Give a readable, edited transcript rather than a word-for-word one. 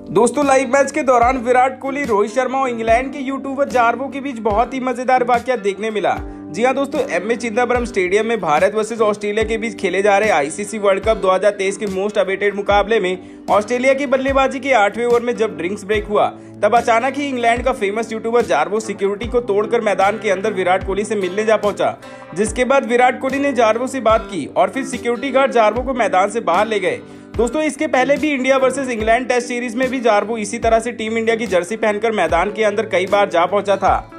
दोस्तों live match के दौरान विराट कोहली, रोहित शर्मा और इंग्लैंड के यूट्यूबर जार्वो के बीच बहुत ही मजेदार वाकया देखने मिला। जी हां दोस्तों, एमए चिदंबरम स्टेडियम में भारत वर्सेस ऑस्ट्रेलिया के बीच खेले जा रहे आईसीसी वर्ल्ड कप 2023 के मोस्ट अवेटेड मुकाबले में ऑस्ट्रेलिया की बल्लेबाजी के 8वें ओवर में जब ड्रिंक्स ब्रेक हुआ, तब अचानक ही इंग्लैंड का फेमस यूट्यूबर जार्वो सिक्योरिटी को तोड़कर मैदान के अंदर विराट कोहली से मिलने जा पहुंचा। जिसके बाद विराट कोहली ने जार्वो से बात की और फिर सिक्योरिटी गार्ड जार्वो को मैदान से बाहर ले गए। दोस्तों इसके पहले भी India versus England test series में भी जार्वो इसी तरह से टीम इंडिया की जर्सी पहनकर मैदान के अंदर कई बार जा पहुंचा था।